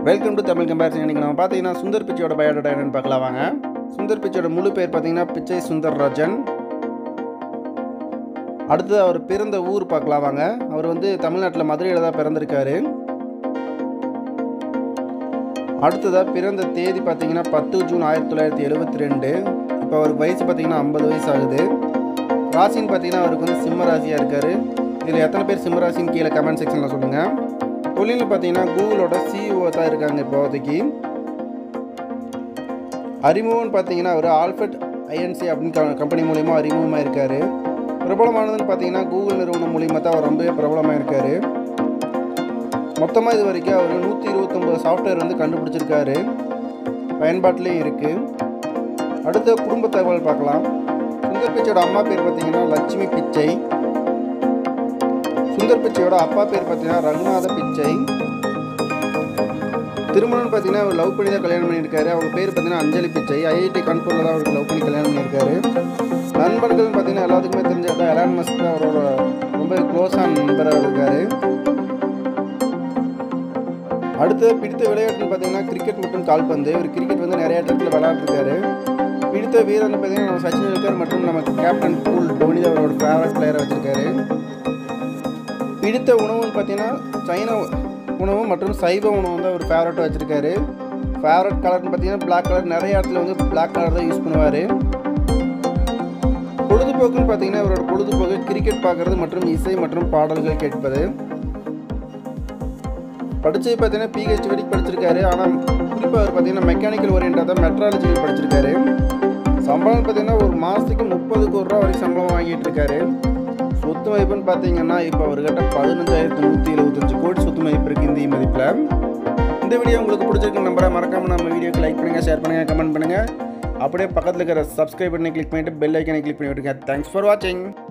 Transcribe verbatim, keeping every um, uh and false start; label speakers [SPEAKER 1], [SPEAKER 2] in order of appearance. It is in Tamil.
[SPEAKER 1] Welcome to Tamil comparison. இன்றைக்கி நம்ம பார்த்தீங்கன்னா சுந்தர் பிச்சையோட பயோடேட்டா என்னென்னு பார்க்கலாம் வாங்க. சுந்தர் பிச்சையோட முழு பேர் பார்த்தீங்கன்னா பிச்சை சுந்தர் ராஜன். அடுத்தது அவர் பிறந்த ஊர் பார்க்கலாம் வாங்க. அவர் வந்து தமிழ்நாட்டில் மதுரையில் தான் பிறந்திருக்காரு. அடுத்ததாக பிறந்த தேதி பார்த்தீங்கன்னா பத்து ஜூன் ஆயிரத்தி தொள்ளாயிரத்தி எழுபத்தி ரெண்டு. இப்போ அவருக்கு வயசு பார்த்தீங்கன்னா ஐம்பது வயசு ஆகுது. ராசின்னு பார்த்தீங்கன்னா அவருக்கு வந்து சிம்ம ராசியாக இருக்கார். இதில் எத்தனை பேர் சிம்ம ராசின்னு கீழே கமெண்ட் செக்ஷனில் சொல்லுங்கள். தொழில் பார்த்தீங்கன்னா கூகுளோட சிஇஓ தான் இருக்காங்க இப்போதைக்கு. அறிமுகம்னு பார்த்தீங்கன்னா அவர் ஆல்ஃபட் ஐஎன்சி அப்படின்னு கம்பெனி மூலிமா அறிமுகமாக இருக்கார். பிரபலமானதுன்னு பார்த்தீங்கன்னா கூகுள் நிறுவனம் மூலிமா தான் அவர் ரொம்பவே பிரபலமாக இருக்கார். மொத்தமாக இது வரைக்கும் அவர் நூற்றி இருபத்தொம்பது சாஃப்ட்வேர் வந்து கண்டுபிடிச்சிருக்காரு, பயன்பாட்டிலையும் இருக்குது. அடுத்த குடும்ப தகவல் பார்க்கலாம். சுந்தர் பிச்சையோட அம்மா பேர் பார்த்தீங்கன்னா லட்சுமி பிச்சை. சுந்தர் பிச்சையோட அப்பா பேர் பார்த்தீங்கன்னா ரகுநாத பிச்சை. திருமணம்னு பார்த்தீங்கன்னா அவர் லவ் பண்ணி தான் கல்யாணம் பண்ணியிருக்காரு. அவங்க பேர் பார்த்தீங்கன்னா அஞ்சலி பிச்சை. ஐஐடி கான்பூரில் தான் அவருக்கு லவ் பண்ணி கல்யாணம் பண்ணியிருக்காரு. நண்பர்கள்னு பார்த்தீங்கன்னா எல்லாத்துக்குமே தெரிஞ்சது எலான் மஸ்க் தான் அவரோட ரொம்ப க்ளோஸான நண்பராக இருக்கார். அடுத்து பிடித்த விளையாட்டுன்னு பார்த்தீங்கன்னா கிரிக்கெட் மற்றும் கால்பந்து. இவர் கிரிக்கெட் வந்து நிறைய இடத்துல விளையாண்டுருக்காரு. பிடித்த வீரர்னு பார்த்தீங்கன்னா நம்ம சச்சின் டெண்டுல்கர் மற்றும் நம்ம கேப்டன் கூல் டோனி தான் அவரோட ஃபேவரட் பிளேயரை வச்சுருக்காரு. பிடித்த உணவுன்னு பார்த்தீங்கன்னா சைனா உணவு மற்றும் சைவ உணவு வந்து அவர் ஃபேவரட்டாக வச்சுருக்காரு. ஃபேவரட் கலர்னு பார்த்தீங்கன்னா பிளாக் கலர். நிறைய இடத்துல வந்து பிளாக் கலர் தான் யூஸ் பண்ணுவார். பொழுதுபோக்குன்னு பார்த்தீங்கன்னா அவரோட பொழுதுபோக்கு கிரிக்கெட் பார்க்குறது மற்றும் இசை மற்றும் பாடல்கள் கேட்பது. படித்தது பார்த்தீங்கன்னா பிஹெச்டி வரைக்கும் படிச்சிருக்காரு. ஆனால் குறிப்பாக அவர் பார்த்தீங்கன்னா மெக்கானிக்கல் ஓரியண்டாக தான் மெட்ராலஜியில் படிச்சிருக்காரு. சம்பளம் பார்த்தீங்கன்னா ஒரு மாதத்துக்கு முப்பது கோடி ரூபா வரைக்கும் சம்பளம் வாங்கிட்டு இருக்காரு. சொத்து மதிப்புன்னு பார்த்தீங்கன்னா இப்போ அவர்கிட்ட பதினஞ்சாயிரத்து நூற்றி எழுபத்தஞ்சு கோடி சொத்து மதிப்பு இருக்குது இந்திய மதிப்பில். இந்த வீடியோ உங்களுக்கு பிடிச்சிருக்கு நம்பரை மறக்காமல் நம்ம வீடியோக்கு லைக் பண்ணுங்கள், ஷேர் பண்ணுங்கள், கமெண்ட் பண்ணுங்கள். அப்படியே பக்கத்தில் இருக்கிற சப்ஸ்கிரைப் பண்ணி கிளிக் பண்ணிவிட்டு பெல் ஐக்கனை கிளிக் பண்ணி விட்டுருங்க. தேங்க்ஸ் ஃபார் வாட்சிங்.